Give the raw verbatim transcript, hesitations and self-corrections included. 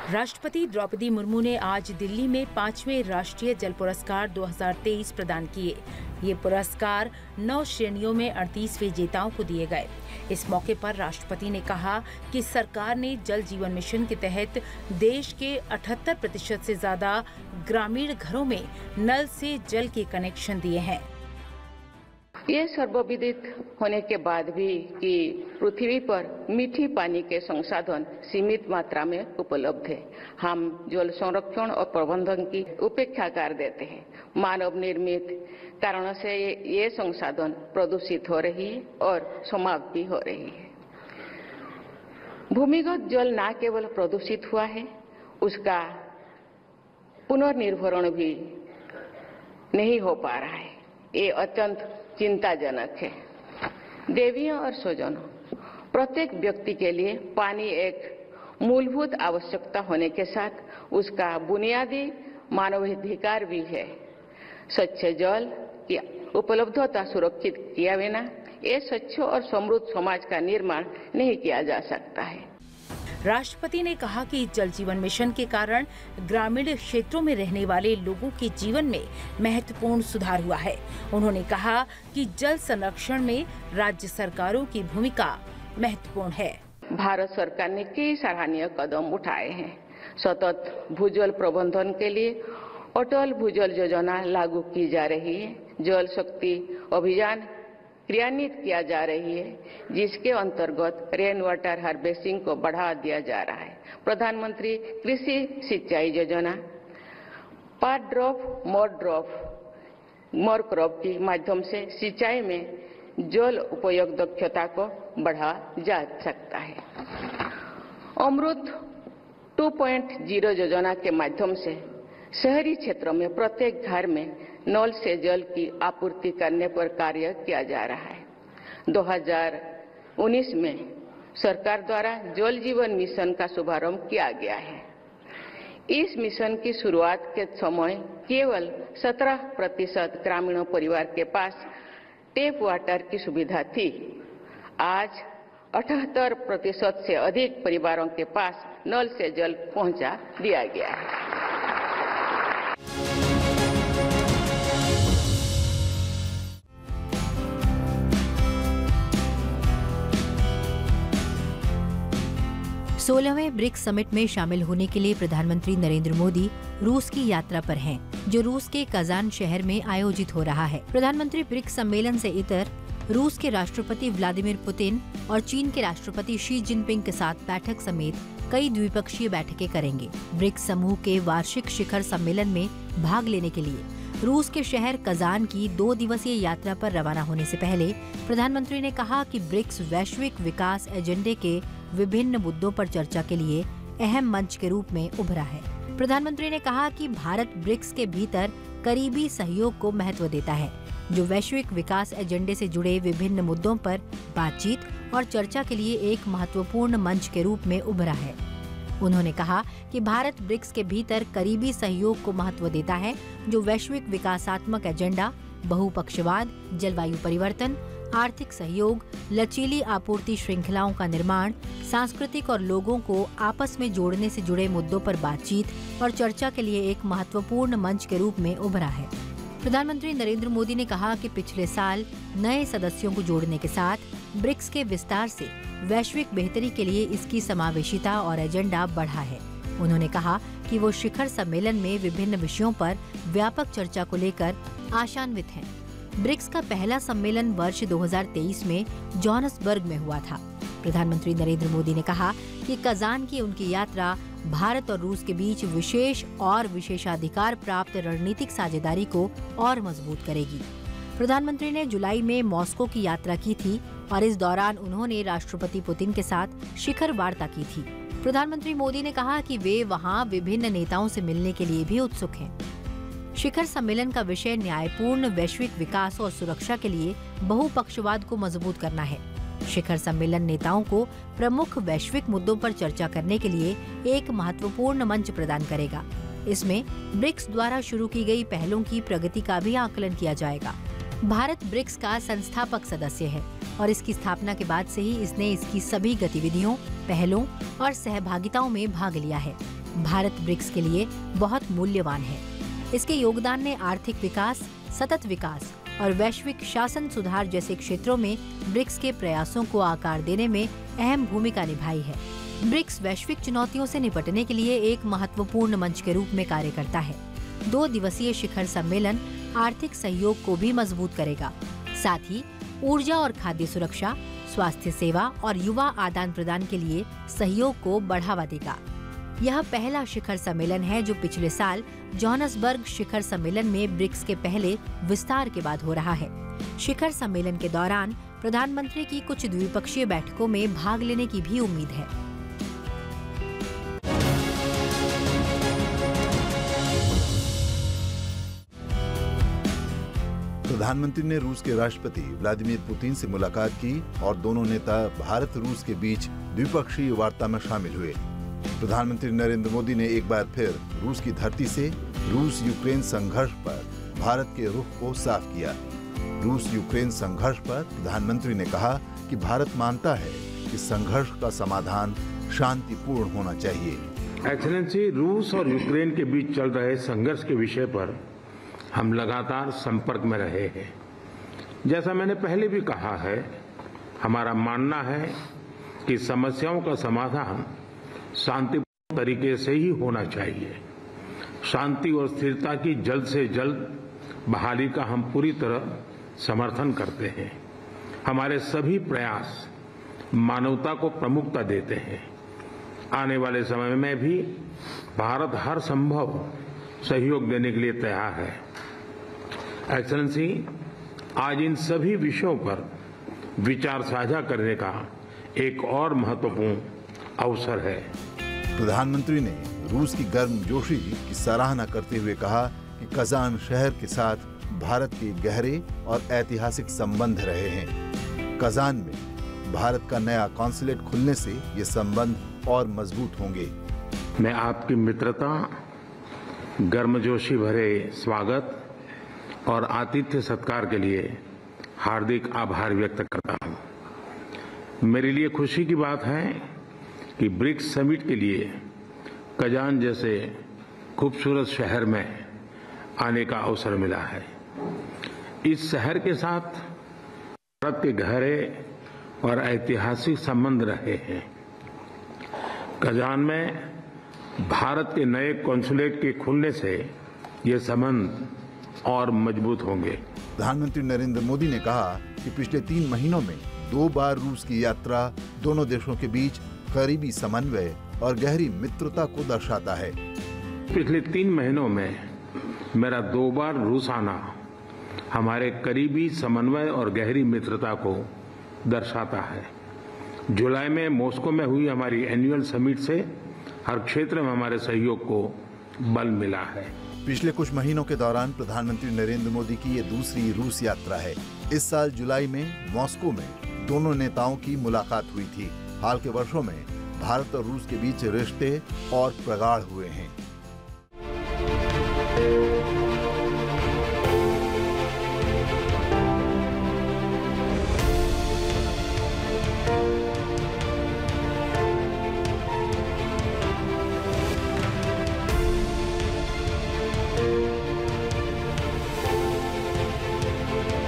राष्ट्रपति द्रौपदी मुर्मू ने आज दिल्ली में पांचवें राष्ट्रीय जल पुरस्कार दो हज़ार तेईस प्रदान किए। ये पुरस्कार नौ श्रेणियों में अड़तीस विजेताओं को दिए गए। इस मौके पर राष्ट्रपति ने कहा कि सरकार ने जल जीवन मिशन के तहत देश के अठहत्तर प्रतिशत से ज्यादा ग्रामीण घरों में नल से जल के कनेक्शन दिए हैं। ये सर्वविदित होने के बाद भी कि पृथ्वी पर मीठी पानी के संसाधन सीमित मात्रा में उपलब्ध है, हम जल संरक्षण और प्रबंधन की उपेक्षा कर देते हैं। मानव निर्मित कारणों से ये, ये संसाधन प्रदूषित हो रही है और समाप्त भी हो रही है। भूमिगत जल न केवल प्रदूषित हुआ है, उसका पुनर्निर्भरण भी नहीं हो पा रहा है। ये अत्यंत चिंताजनक है। देवियों और स्वजनों, प्रत्येक व्यक्ति के लिए पानी एक मूलभूत आवश्यकता होने के साथ उसका बुनियादी मानवाधिकार भी है। स्वच्छ जल की उपलब्धता सुरक्षित किए बिना ये स्वच्छ और समृद्ध समाज का निर्माण नहीं किया जा सकता है। राष्ट्रपति ने कहा कि जल जीवन मिशन के कारण ग्रामीण क्षेत्रों में रहने वाले लोगों के जीवन में महत्वपूर्ण सुधार हुआ है। उन्होंने कहा कि जल संरक्षण में राज्य सरकारों की भूमिका महत्वपूर्ण है। भारत सरकार ने कई सराहनीय कदम उठाए हैं। सतत भूजल प्रबंधन के लिए अटल भूजल योजना लागू की जा रही है। जल शक्ति अभियान क्रियान्वित किया जा रही है, जिसके अंतर्गत रेन वाटर हार्वेस्टिंग को बढ़ा दिया जा रहा है। प्रधानमंत्री कृषि सिंचाई योजना per drop more drop more crop के माध्यम से सिंचाई में जल उपयोग दक्षता को बढ़ा जा सकता है। अमृत टू पॉइंट ज़ीरो योजना के माध्यम से शहरी क्षेत्रों में प्रत्येक घर में नल से जल की आपूर्ति करने पर कार्य किया जा रहा है। दो हज़ार उन्नीस में सरकार द्वारा जल जीवन मिशन का शुभारंभ किया गया है। इस मिशन की शुरुआत के समय केवल सत्रह प्रतिशत ग्रामीण परिवार के पास टैप वाटर की सुविधा थी। आज अठहत्तर प्रतिशत से अधिक परिवारों के पास नल से जल पहुंचा दिया गया है। सोलहवें ब्रिक्स समिट में शामिल होने के लिए प्रधानमंत्री नरेंद्र मोदी रूस की यात्रा पर हैं, जो रूस के कजान शहर में आयोजित हो रहा है। प्रधानमंत्री ब्रिक्स सम्मेलन से इतर रूस के राष्ट्रपति व्लादिमीर पुतिन और चीन के राष्ट्रपति शी जिनपिंग के साथ बैठक समेत कई द्विपक्षीय बैठकें करेंगे। ब्रिक्स समूह के वार्षिक शिखर सम्मेलन में भाग लेने के लिए रूस के शहर कजान की दो दिवसीय यात्रा पर रवाना होने से पहले प्रधानमंत्री ने कहा कि ब्रिक्स वैश्विक विकास एजेंडे के विभिन्न मुद्दों पर चर्चा के लिए अहम मंच के रूप में उभरा है। प्रधानमंत्री ने कहा कि भारत ब्रिक्स के भीतर करीबी सहयोग को महत्व देता है, जो वैश्विक विकास एजेंडे से जुड़े विभिन्न मुद्दों पर बातचीत और चर्चा के लिए एक महत्वपूर्ण मंच के रूप में उभरा है। उन्होंने कहा कि भारत ब्रिक्स के भीतर करीबी सहयोग को महत्व देता है, जो वैश्विक विकासात्मक एजेंडा, बहुपक्षवाद, जलवायु परिवर्तन, आर्थिक सहयोग, लचीली आपूर्ति श्रृंखलाओं का निर्माण, सांस्कृतिक और लोगों को आपस में जोड़ने से जुड़े मुद्दों पर बातचीत और चर्चा के लिए एक महत्वपूर्ण मंच के रूप में उभरा है। प्रधानमंत्री नरेंद्र मोदी ने कहा कि पिछले साल नए सदस्यों को जोड़ने के साथ ब्रिक्स के विस्तार से वैश्विक बेहतरी के लिए इसकी समावेशिता और एजेंडा बढ़ा है। उन्होंने कहा कि वो शिखर सम्मेलन में विभिन्न विषयों पर व्यापक चर्चा को लेकर आशान्वित हैं। ब्रिक्स का पहला सम्मेलन वर्ष दो हज़ार तेईस में जोहान्सबर्ग में हुआ था। प्रधानमंत्री नरेंद्र मोदी ने कहा कि कजान की उनकी यात्रा भारत और रूस के बीच विशेष और विशेषाधिकार प्राप्त रणनीतिक साझेदारी को और मजबूत करेगी। प्रधानमंत्री ने जुलाई में मॉस्को की यात्रा की थी और इस दौरान उन्होंने राष्ट्रपति पुतिन के साथ शिखर वार्ता की थी। प्रधानमंत्री मोदी ने कहा कि वे वहां विभिन्न नेताओं से मिलने के लिए भी उत्सुक हैं। शिखर सम्मेलन का विषय न्यायपूर्ण वैश्विक विकास और सुरक्षा के लिए बहुपक्षवाद को मजबूत करना है। शिखर सम्मेलन नेताओं को प्रमुख वैश्विक मुद्दों पर चर्चा करने के लिए एक महत्वपूर्ण मंच प्रदान करेगा। इसमें ब्रिक्स द्वारा शुरू की गई पहलों की प्रगति का भी आकलन किया जाएगा। भारत ब्रिक्स का संस्थापक सदस्य है और इसकी स्थापना के बाद से ही इसने इसकी सभी गतिविधियों, पहलों और सहभागिताओं में भाग लिया है। भारत ब्रिक्स के लिए बहुत मूल्यवान है। इसके योगदान ने आर्थिक विकास, सतत विकास और वैश्विक शासन सुधार जैसे क्षेत्रों में ब्रिक्स के प्रयासों को आकार देने में अहम भूमिका निभाई है। ब्रिक्स वैश्विक चुनौतियों से निपटने के लिए एक महत्वपूर्ण मंच के रूप में कार्य करता है। दो दिवसीय शिखर सम्मेलन आर्थिक सहयोग को भी मजबूत करेगा। साथ ही ऊर्जा और खाद्य सुरक्षा, स्वास्थ्य सेवा और युवा आदान प्रदान के लिए सहयोग को बढ़ावा देगा। यह पहला शिखर सम्मेलन है जो पिछले साल जोहान्सबर्ग शिखर सम्मेलन में ब्रिक्स के पहले विस्तार के बाद हो रहा है। शिखर सम्मेलन के दौरान प्रधानमंत्री की कुछ द्विपक्षीय बैठकों में भाग लेने की भी उम्मीद है। प्रधानमंत्री ने रूस के राष्ट्रपति व्लादिमीर पुतिन से मुलाकात की और दोनों नेता भारत रूस के बीच द्विपक्षीय वार्ता में शामिल हुए। प्रधानमंत्री नरेंद्र मोदी ने एक बार फिर रूस की धरती से रूस यूक्रेन संघर्ष पर भारत के रुख को साफ किया। रूस यूक्रेन संघर्ष पर प्रधानमंत्री ने कहा कि भारत मानता है कि संघर्ष का समाधान शांतिपूर्ण होना चाहिए। एक्सेलेंसी, रूस और यूक्रेन के बीच चल रहे संघर्ष के विषय पर हम लगातार संपर्क में रहे हैं। जैसा मैंने पहले भी कहा है, हमारा मानना है कि समस्याओं का समाधान शांतिपूर्ण तरीके से ही होना चाहिए। शांति और स्थिरता की जल्द से जल्द बहाली का हम पूरी तरह समर्थन करते हैं। हमारे सभी प्रयास मानवता को प्रमुखता देते हैं। आने वाले समय में भी भारत हर संभव सहयोग देने के लिए तैयार है। एक्सेलेंसी, आज इन सभी विषयों पर विचार साझा करने का एक और महत्वपूर्ण अवसर है। प्रधानमंत्री ने रूस की गर्मजोशी की सराहना करते हुए कहा कि कजान शहर के साथ भारत के गहरे और ऐतिहासिक संबंध रहे हैं। कजान में भारत का नया कॉन्सुलेट खुलने से ये संबंध और मजबूत होंगे। मैं आपकी मित्रता, गर्मजोशी भरे स्वागत और आतिथ्य सत्कार के लिए हार्दिक आभार व्यक्त करता हूं। मेरे लिए खुशी की बात है कि ब्रिक्स समिट के लिए कजान जैसे खूबसूरत शहर में आने का अवसर मिला है। इस शहर के साथ भारत के गहरे और ऐतिहासिक संबंध रहे हैं। कजान में भारत के नए कॉन्सुलेट के खुलने से ये संबंध और मजबूत होंगे। प्रधानमंत्री नरेंद्र मोदी ने कहा कि पिछले तीन महीनों में दो बार रूस की यात्रा दोनों देशों के बीच करीबी समन्वय और गहरी मित्रता को दर्शाता है। पिछले तीन महीनों में मेरा दो बार रूस आना हमारे करीबी समन्वय और गहरी मित्रता को दर्शाता है। जुलाई में मॉस्को में हुई हमारी एनुअल समिट से हर क्षेत्र में हमारे सहयोग को बल मिला है। पिछले कुछ महीनों के दौरान प्रधानमंत्री नरेंद्र मोदी की ये दूसरी रूस यात्रा है। इस साल जुलाई में मॉस्को में दोनों नेताओं की मुलाकात हुई थी। हाल के वर्षों में भारत और रूस के बीच रिश्ते और प्रगाढ़ हुए हैं।